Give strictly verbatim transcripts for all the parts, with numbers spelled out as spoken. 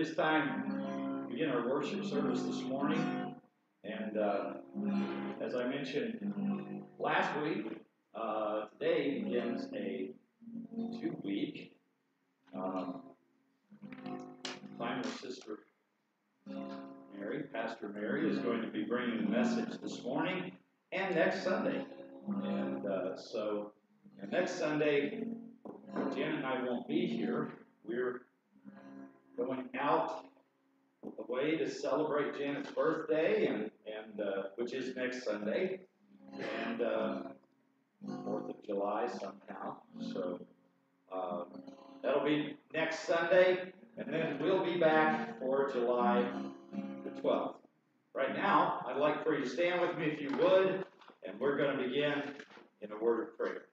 is time to begin our worship service this morning. And uh, as I mentioned last week, uh, today begins a two-week um, time with Sister Mary. Pastor Mary is going to be bringing the message this morning and next Sunday. And uh, so and next Sunday, Jan and I won't be here. We're going out away to celebrate Janet's birthday, and and uh, which is next Sunday, and uh, Fourth of July somehow. So uh, that'll be next Sunday, and then we'll be back for July the twelfth. Right now, I'd like for you to stand with me if you would, and we're going to begin in a word of prayer.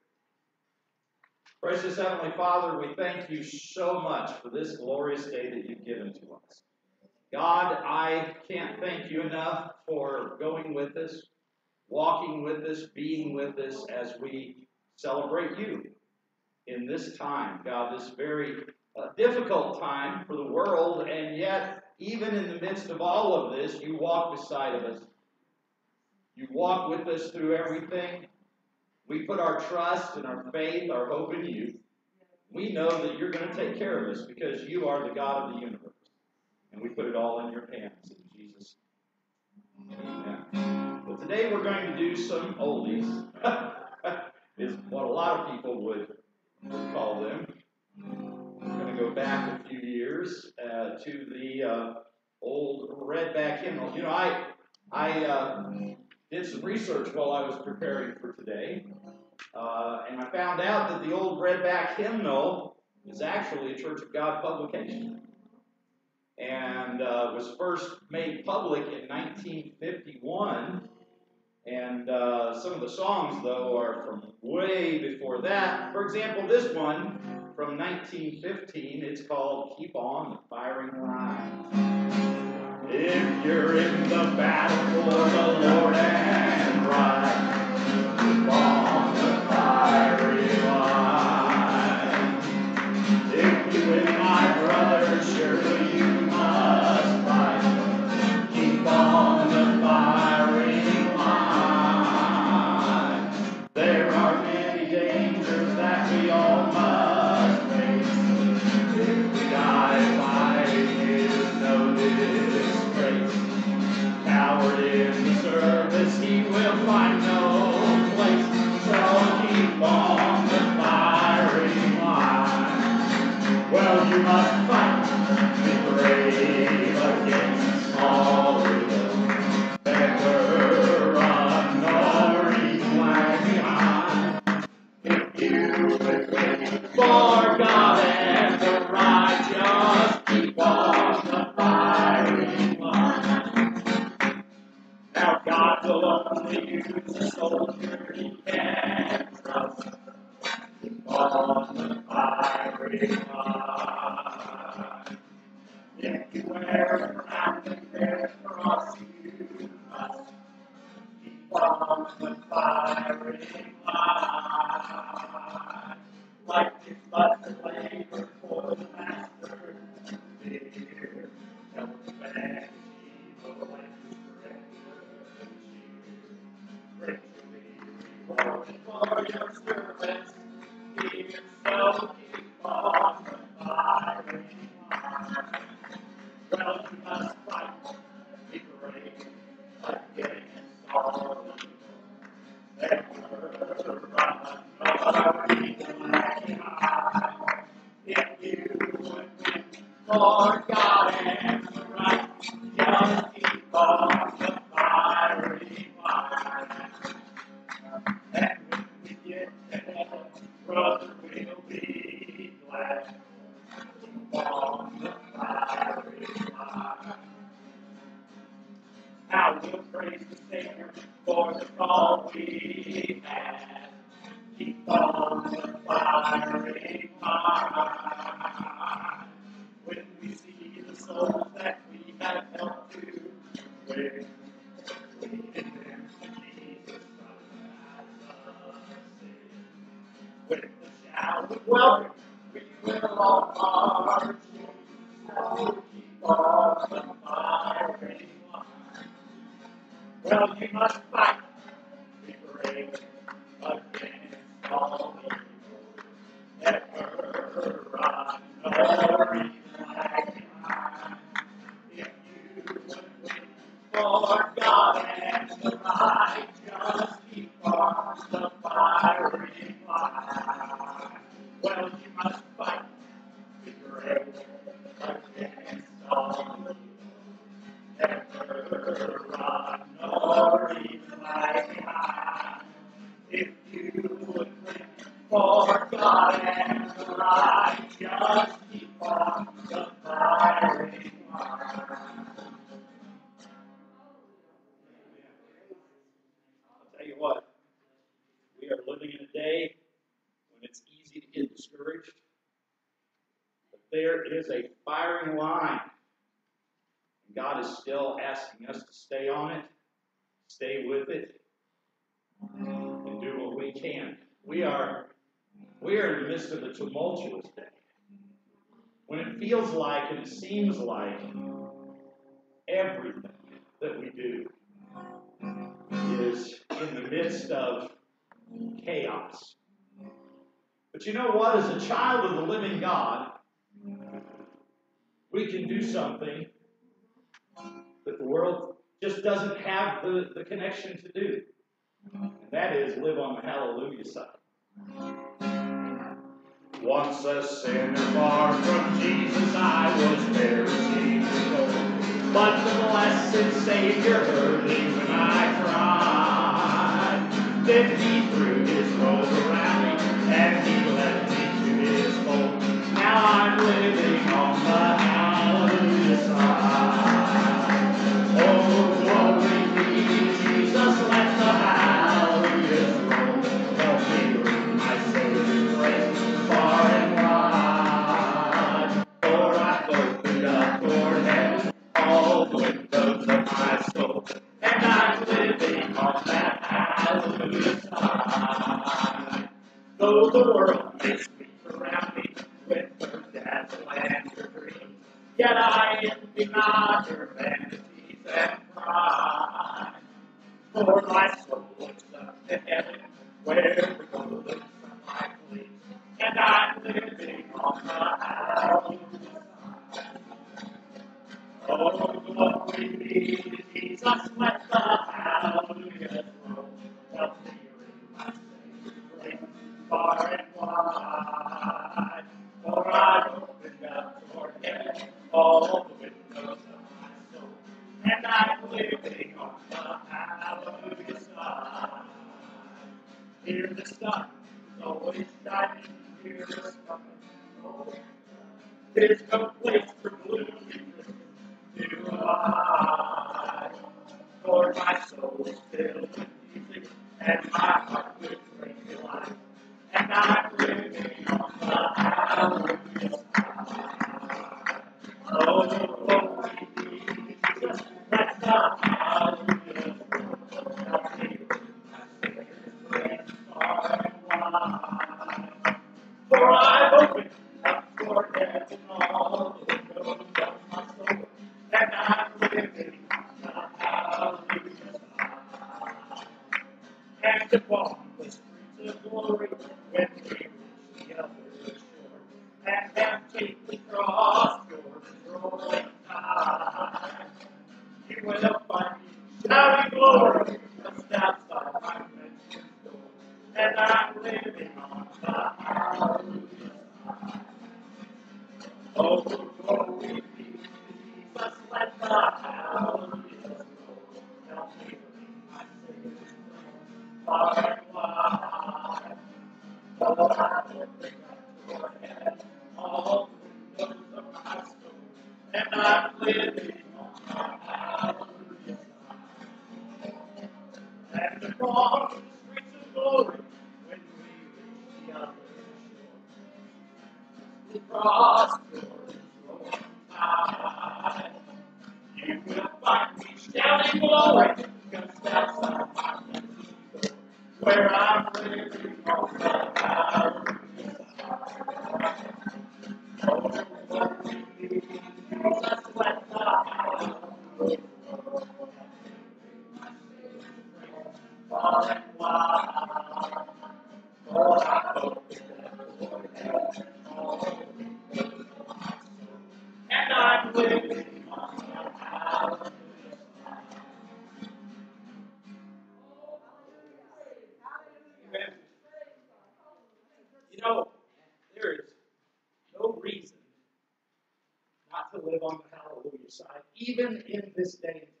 Precious Heavenly Father, we thank you so much for this glorious day that you've given to us. God, I can't thank you enough for going with us, walking with us, being with us as we celebrate you in this time. God, this very uh, difficult time for the world, and yet, even in the midst of all of this, you walk beside of us. You walk with us through everything. We put our trust and our faith, our hope in you. We know that you're going to take care of us because you are the God of the universe. And we put it all in your hands in Jesus' name. Amen. But today we're going to do some oldies, is what a lot of people would, would call them. We're going to go back a few years uh, to the uh, old redback hymnal. You know, I, I uh, did some research while I was preparing for today, uh, and I found out that the old redback hymnal is actually a Church of God publication, and uh, was first made public in nineteen fifty-one, and uh, some of the songs, though, are from way before that. For example, this one from nineteen fifteen, it's called Keep On the Firing Line. If you're in the battle for the Lord and right, keep on the firing line. If you and my brother, surely you must fight. Keep on the firing line. There are many dangers that we all must face. If we die fighting, is no disgrace. Coward in the service, he will find no place. So keep on the firing line. Well, you must fight, be brave against all evil. Never run nor even lag behind. If you would wait for God and the righteous, keep on the firing line. Now God will only use a soldier he can trust. Keep on the firing line. If you ever have to bear cross, you must keep on the firing line. Like it's but the labor for the master to fear. Help man evil and spread good cheer. Richly rewarded for your service. Even so, keep on the firing line. Well, you must fight, be brave, against all evil. Never run nor even lag behind. If you would win for God and the right, just keep on the firing line. And when we get there, brother, we'll be glad. Keep on the firing line. Now we'll praise the Savior for the call we had. Keep on the firing line. When we see the souls that we have helped to win, leading them to Jesus Christ as sin. With the shout of welcome, we will all march. So keep on the fiery line. Well, you must fight, be brave against all evil. Ever run nor even lag behind. If you would wait for God and the righteous, keep on the fiery line. Well, you must fight, be brave against all evil. Never run nor even lag behind. If you would wait for God and the righteous, keep on the fiery line. I'll tell you what, we are living in a day when it's easy to get discouraged, but there is a firing line. And God is still asking us to stay on it, stay with it, and do what we can. We are, we are in the midst of a tumultuous day. When it feels like and it seems like everything that we do is in the midst of chaos. But you know what? As a child of the living God, we can do something that the world just doesn't have the, the connection to do. And that is live on the hallelujah side. Once a sinner far from Jesus, I was perishing alone. But the blessed Savior heard me when I cried. Then he threw his robe around me, and he led me to his fold. Now I'm living on the hallelujah side. Oh, glory be to Jesus, let the hallelujah roll. Help me bring my Savior's praise far and wide. For I've opened up toward heaven all the windows of my soul, and I'm living on that hallelujah side. Though the world may sweep around me with her dazzle and her dreams, yet I envy not her vanities and pride. For my soul looks up to heaven, where the golden sunlight gleams, and I'm living on the hallelujah side. Oh, glory be to Jesus, let the hallelujah roll. Help me ring my Savior's praise far and wide. For I've opened up toward heaven all the windows of my soul, and I'm living on the hallelujah side. Hear the sun is always shining, hear the sun is always shining. There's no place for gloom to abide. For my soul is filled with music, and my heart with great delight, and I'm living on the hallelujah side. Oh, glory be to Jesus, let the hallelujah roll. Help me bring my Savior's praise far and wide. For I've opened up for heaven all the windows of my soul, and I'm living on the hallelujah side. And upon the streets of glory, when we reach the other shore, and then take the cross, Jordan's rolling tide, you will find me shouting glory just outside my mansion's door, and I'm living on the hallelujah side. Oh, glory be to Jesus, let the hallelujah roll. Help me bring my Savior's praise far and wide. For I've opened up toward heaven all the windows of my soul, and I'm living on the hallelujah side. And across the streets of glory, when we reach the other shore, the cross Jordan's rolling tide, you will find me shouting glory just outside my mansion's door, where I'm living on the hallelujah side. Oh, glory be to Jesus, let the And I'm living on the house. You know, there is no reason not to live on the hallelujah side, even in this day and time.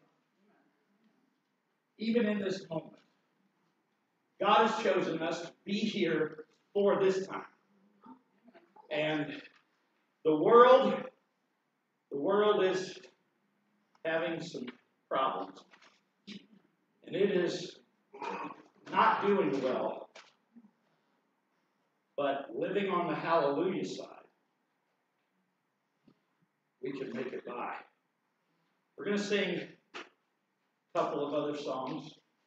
Even in this moment. God has chosen us to be here for this time. And the world, the world is having some problems. And it is not doing well. But living on the hallelujah side, we can make it by. We're going to sing a couple of other songs.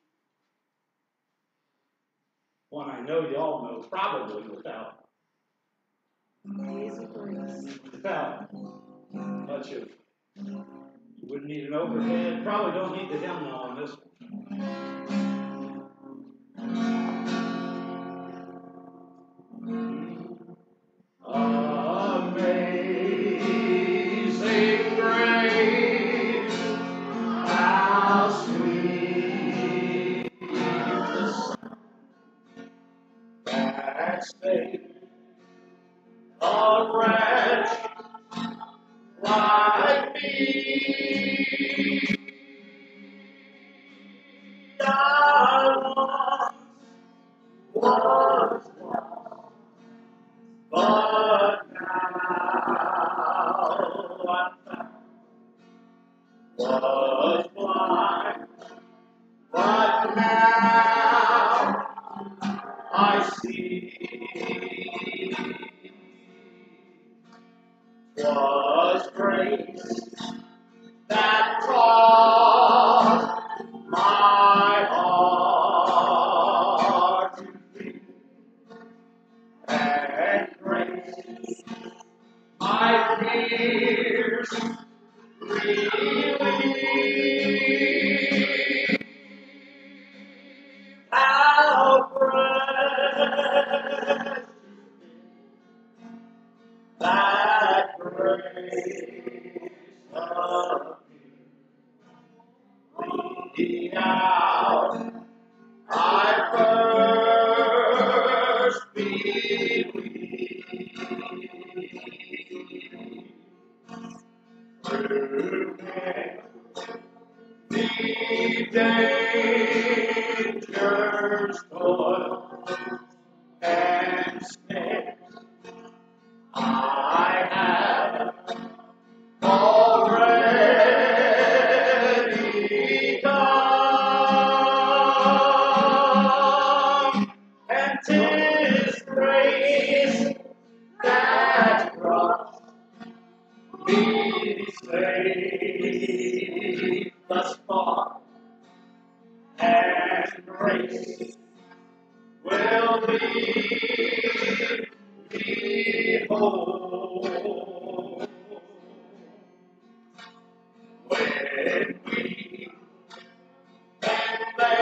One I know you all know, probably without, without much of, you wouldn't need an overhead, probably don't need the hymnal on this one. Amazing grace, how sweet the sound that saved a wretch like me. I once was lost, but now I'm found. Was blind, but now I see. 'Twas grace that taught my heart to beat, and grace my fears relieved. How precious that grace of the hour I first believed. Through the dangers, toils, and snares I have already come, and 'tis grace that brought me safe thus far, and grace will lead me home. When we and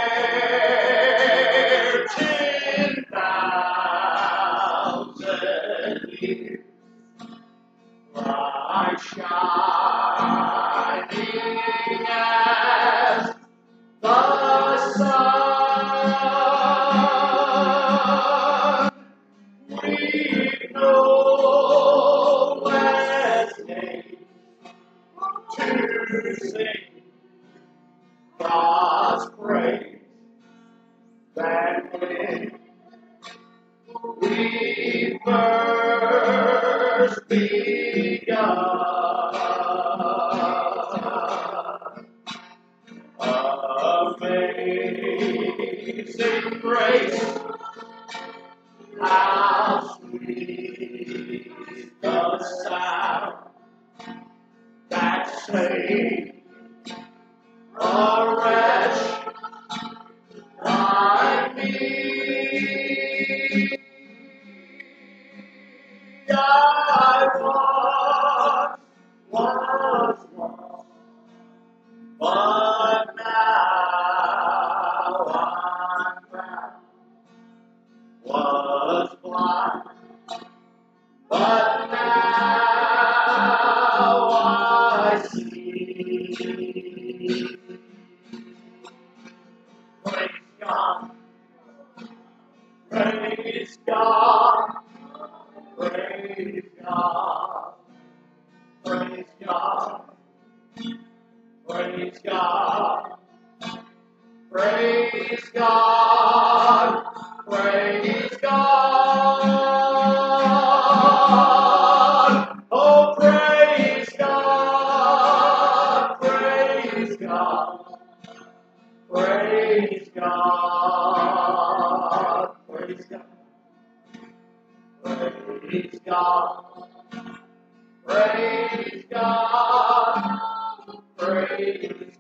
there ten thousand years bright shining as the sun, we no less need to sing God's praise than when we first begun. Amazing grace, how sweet the sound that saved a wretch like me. I once was lost, but now I'm found. Was blind, but now I see. Praise God, praise God, praise God, praise God, praise God, praise God, praise God. Oh, praise God, praise God, praise God, praise God, praise God, praise God, praise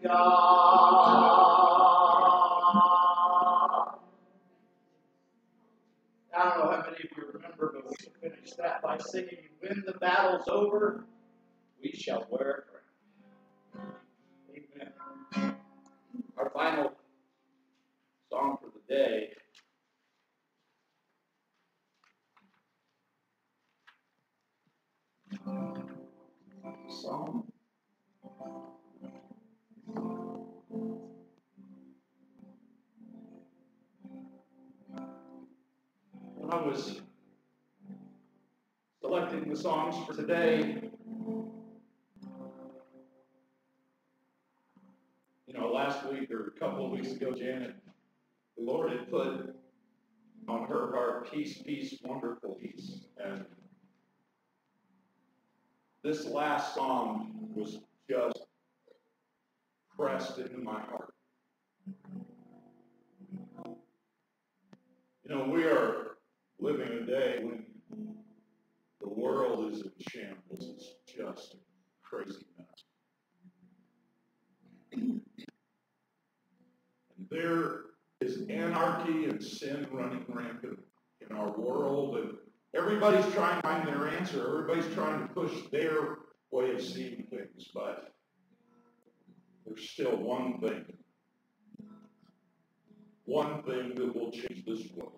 God. I don't know how many of you remember, but we finished that by singing, "When the battle's over, we shall wear a crown." Amen. Our final song for the day song. When I was selecting the songs for today, you know, last week or a couple of weeks ago, Janet, the Lord had put on her heart, "Peace, peace, wonderful peace." And this last song was just pressed into my heart. You know, we are living a day when the world is in shambles. It's just a crazy mess. And there is anarchy and sin running rampant in our world, and everybody's trying to find their answer. Everybody's trying to push their way of seeing things, but there's still one thing. One thing that will change this world.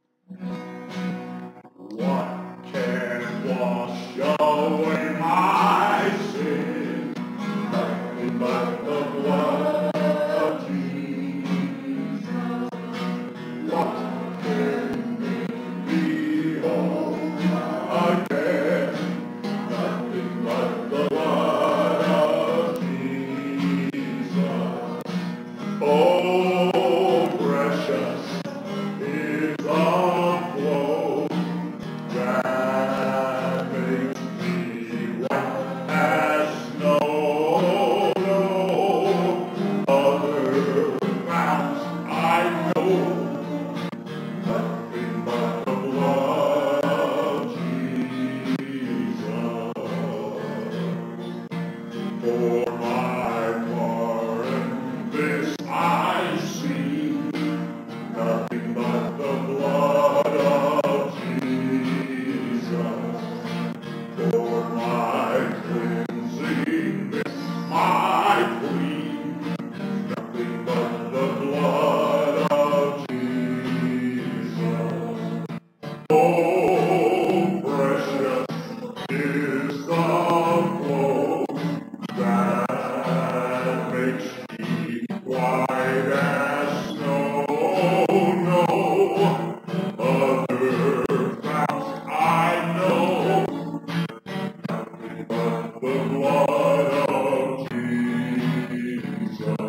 What can wash away my sin? Nothing but the blood of Jesus. What can make me whole again? Nothing but the blood of Jesus. Oh, precious is the flow that makes me white as snow. No other fount I know, nothing but the blood of Jesus. For my pardon, this I see, nothing but the blood of Jesus. For my cleansing, this my plea, nothing but the blood of Jesus. Oh, precious is the flow that makes me white as snow. No other fount I know, nothing but the blood of Jesus.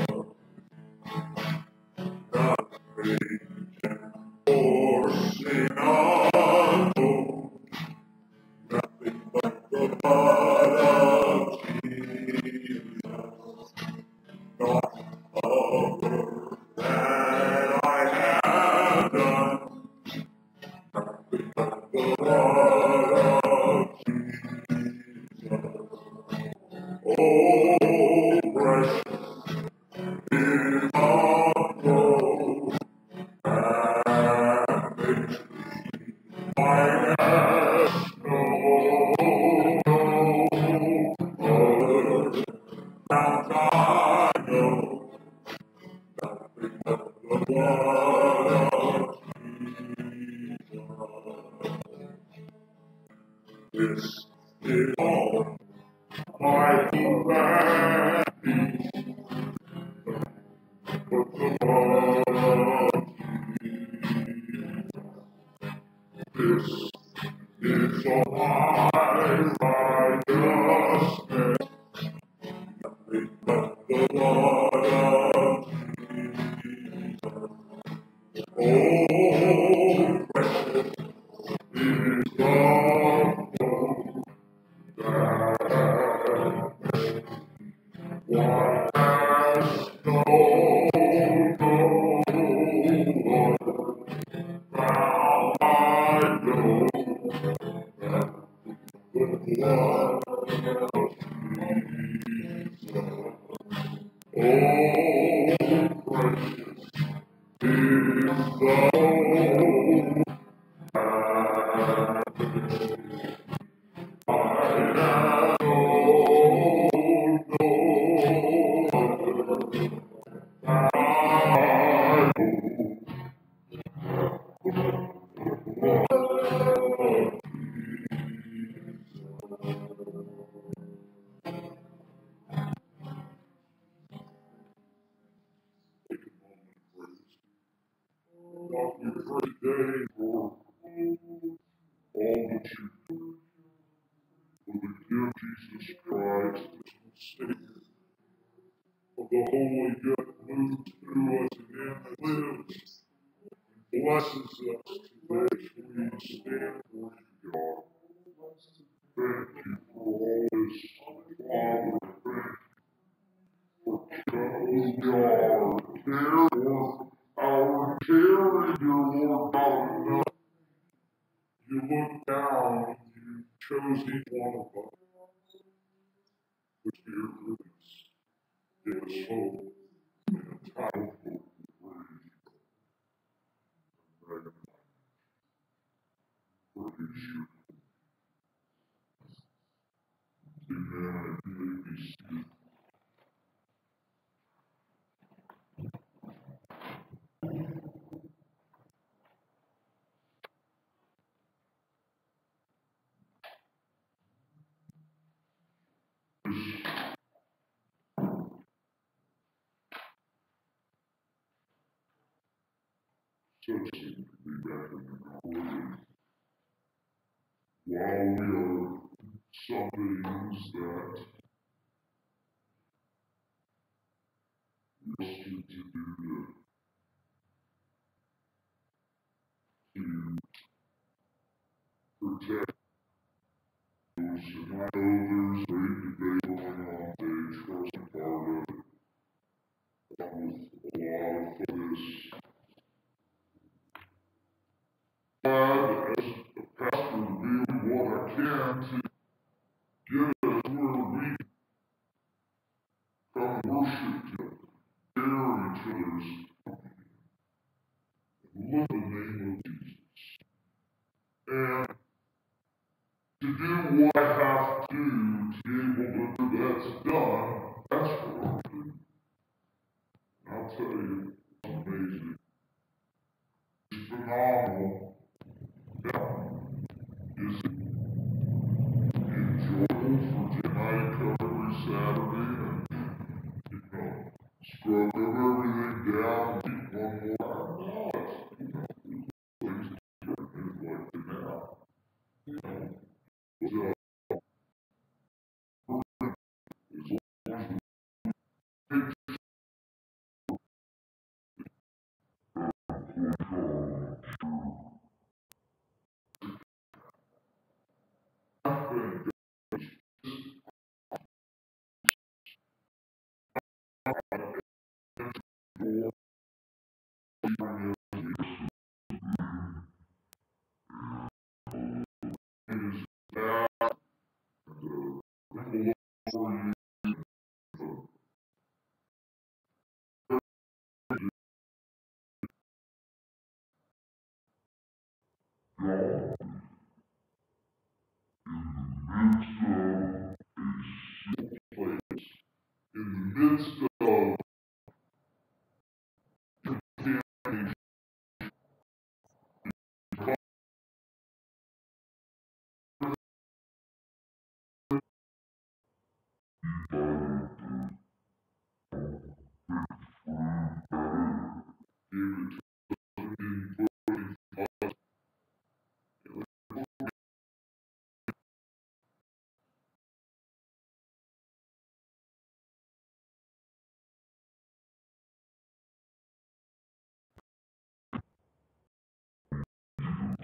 Nothing can force sin alone, nothing but the blood of Jesus. Not a work that I have done, nothing but the blood of Jesus. Oh, precious is the flow that makes me white as snow. No other fount I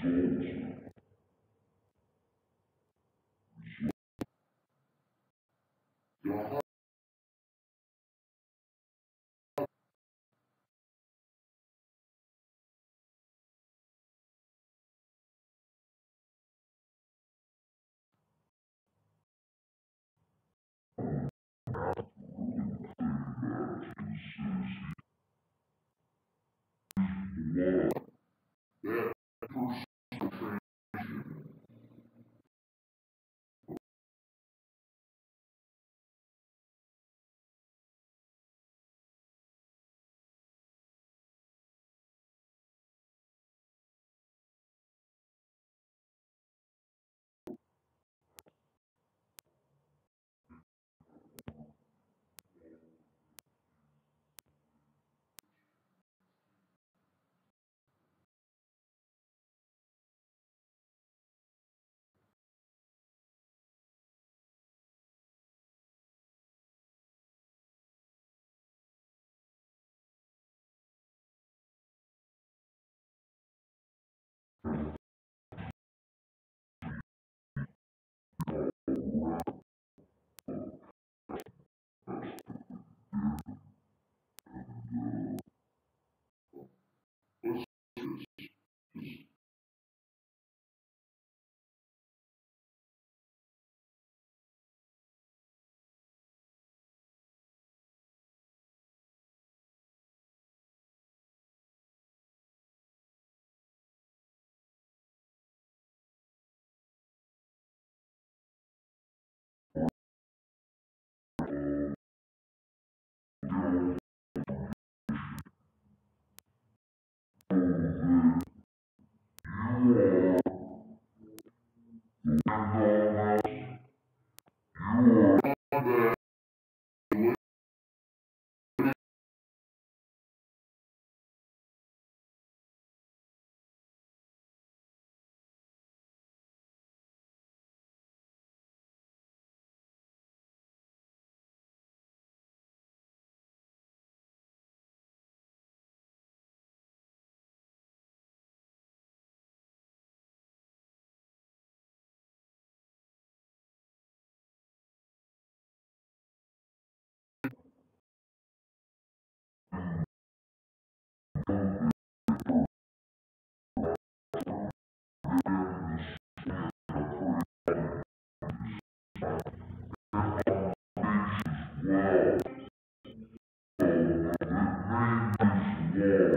Yeah.